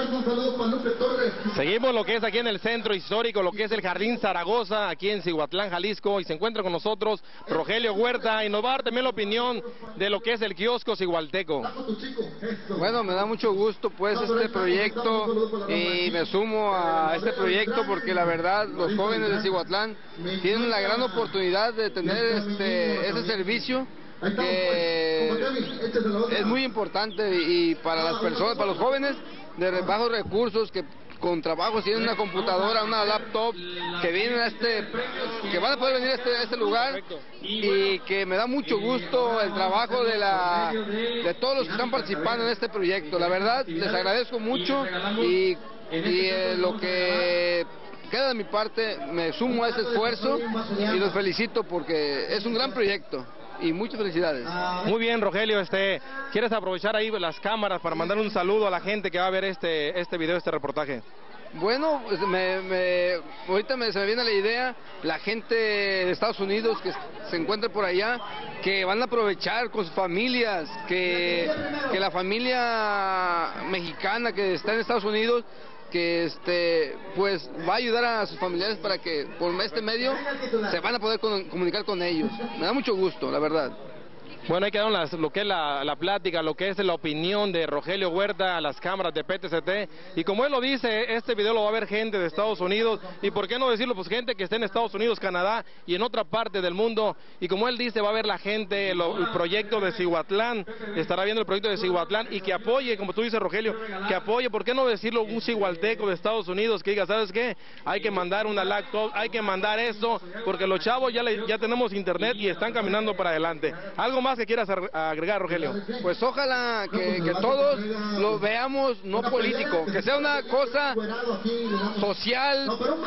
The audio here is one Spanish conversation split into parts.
Seguimos lo que es aquí en el centro histórico, lo que es el Jardín Zaragoza, aquí en Cihuatlán, Jalisco, y se encuentra con nosotros Rogelio Huerta, y nos va a dar también la opinión de lo que es el kiosco cihualteco. Bueno, me da mucho gusto pues este proyecto y me sumo a este proyecto porque la verdad los jóvenes de Cihuatlán tienen la gran oportunidad de tener ese servicio que es muy importante y para las personas, para los jóvenes de bajos recursos que con trabajos tienen una computadora, una laptop, que vienen que van a poder venir a este lugar y que me da mucho gusto el trabajo de todos los que están participando en este proyecto. La verdad, les agradezco mucho y lo que queda de mi parte, me sumo a ese esfuerzo y los felicito porque es un gran proyecto. Y muchas felicidades. Muy bien, Rogelio, ¿quieres aprovechar ahí las cámaras para mandar un saludo a la gente que va a ver este video, este reportaje? Bueno, pues ahorita se me viene la idea, la gente de Estados Unidos que se encuentra por allá, que van a aprovechar con sus familias, que la familia mexicana que está en Estados Unidos, que pues va a ayudar a sus familiares para que por este medio se van a poder comunicar con ellos. Me da mucho gusto, la verdad. Bueno, ahí quedaron lo que es la plática, lo que es la opinión de Rogelio Huerta a las cámaras de PTCT. Y como él lo dice, este video lo va a ver gente de Estados Unidos. Y por qué no decirlo, pues gente que esté en Estados Unidos, Canadá y en otra parte del mundo. Y como él dice, va a ver la gente el proyecto de Cihuatlán, estará viendo el proyecto de Cihuatlán y que apoye, como tú dices, Rogelio, que apoye, ¿por qué no decirlo? Un cihualteco de Estados Unidos que diga, ¿sabes qué? Hay que mandar una laptop, hay que mandar esto, porque los chavos ya tenemos internet y están caminando para adelante. ¿Algo más que quieras agregar, Rogelio? Pues ojalá que todos lo veamos no político, que sea una cosa social,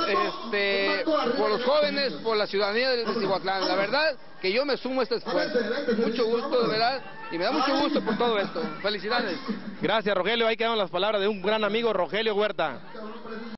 por los jóvenes, por la ciudadanía de Cihuatlán. La verdad que yo me sumo a este esfuerzo. Mucho gusto, de verdad, y me da mucho gusto por todo esto. Felicidades. Gracias, Rogelio. Ahí quedan las palabras de un gran amigo, Rogelio Huerta.